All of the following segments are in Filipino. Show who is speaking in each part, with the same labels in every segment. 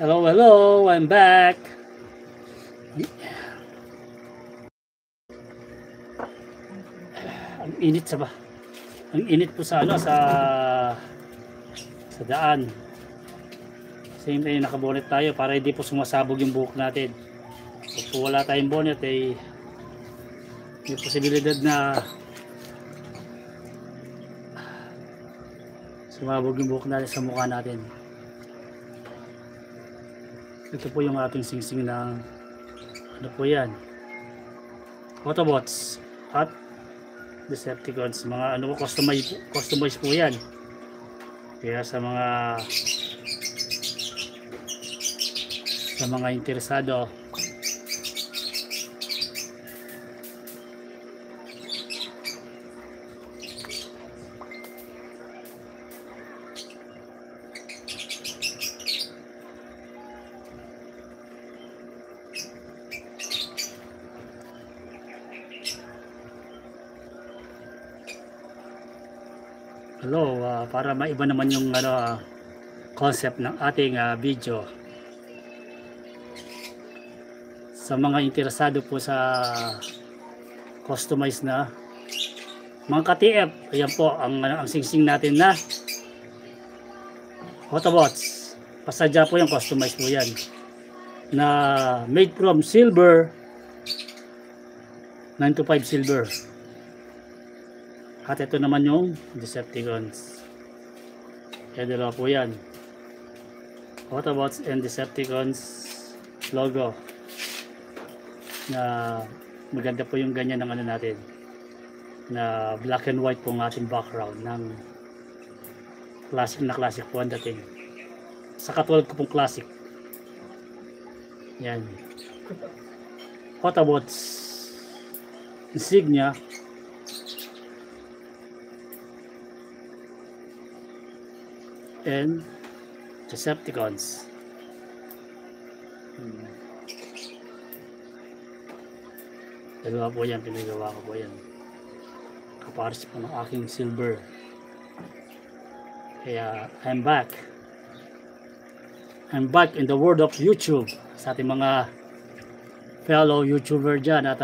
Speaker 1: Hello, hello, I'm back. Ang init sa ba? Ang init po sa sa daan. Same tayo nakabonet tayo para hindi po sumasabog yung buhok natin. Kung wala tayong bonnet ay may posibilidad na sumabog yung buhok natin sa mukha natin. Ito po yung ating singsing na ano po yan, Autobots at Decepticons. Mga ano po, customize po yan. Kaya sa mga interesado, hello, para maiba naman yung concept ng ating video. Sa mga interesado po sa customize na mga ka-TF, ayan po ang singsing natin na Autobots. Pasadya po yung customize po yan na made from silver, 925 silver. At ito naman yung Decepticons. Kaya dalawa po yan, Autobots and Decepticons logo, na maganda po yung ganyan ng ano natin, na black and white po ang ating background ng classic po ang dating. Sa katulad ko pong classic yan, Autobots insignia and Decepticons. Dalawa po yan, pinagawa ko po yan. Kapares po ng aking silver. Kaya I'm back in the world of YouTube. Sa ating mga fellow YouTuber dyan, at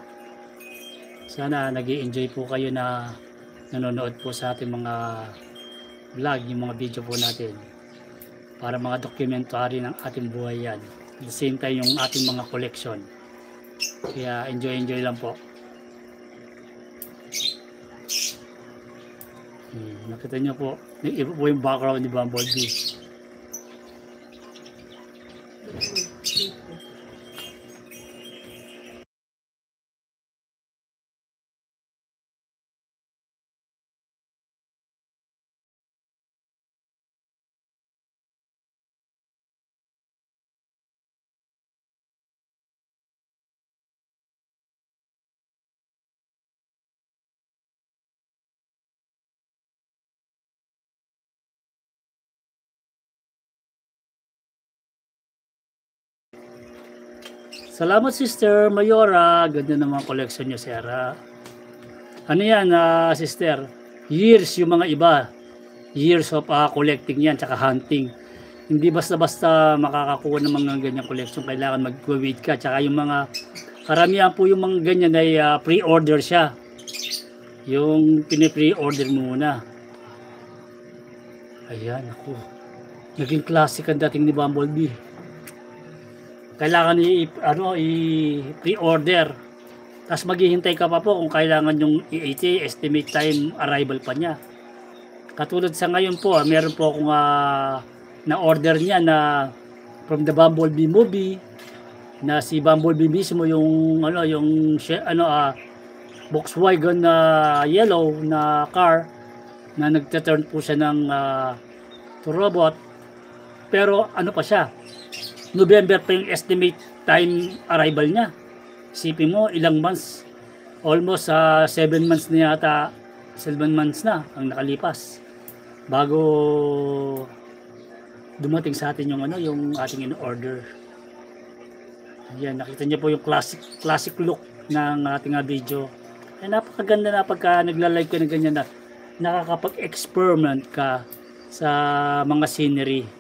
Speaker 1: sana nag-i-enjoy po kayo na nanonood po sa ating mga vlog, yung mga video po natin, para mga documentary ng ating buhay yan. At the same time yung ating mga collection. Kaya enjoy lang po. Nakita nyo po, iba po yung background ni Bumblebee. Salamat Sister Mayora, ganda naman collection nyo, Sarah. Ano yan, sister? Years yung mga iba. Years of collecting yan, tsaka hunting. Hindi basta-basta makakakuha ng mga ganyan collection. Kailangan mag-wait ka. Tsaka yung mga, karamihan po yung mga ganyan ay pre-order siya. Yung pinipre-order muna. Ayan, ako. Naging classic ang dating ni Bumblebee. Kailangan i-pre-order. Tapos maghihintay ka pa po kung kailangan yung EAT, estimate time arrival pa niya. Katulad sa ngayon po, meron po akong na-order niya na from the Bumblebee movie, na si Bumblebee mismo yung Volkswagen na yellow na car, na nagte-turn po siya ng to robot. Pero ano pa siya, November pa yung estimate time arrival niya. Isipin mo, ilang months, almost 7 months na yata, 7 months na ang nakalipas bago dumating sa atin yung yung ating in-order. Ayan, nakita niyo po yung classic look ng ating video. Ay, napakaganda na pagka nagla-live ka ng ganyan, na nakakapag-experiment ka sa mga scenery.